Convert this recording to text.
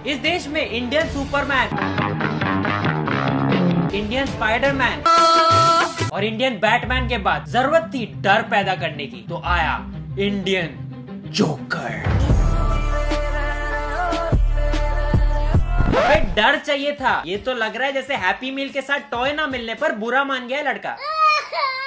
इस देश में इंडियन सुपरमैन, इंडियन स्पाइडरमैन और इंडियन बैटमैन के बाद जरूरत थी डर पैदा करने की, तो आया इंडियन जोकर। अबे डर चाहिए था। ये तो लग रहा है जैसे हैप्पी मील के साथ टॉय ना मिलने पर बुरा मान गया लड़का।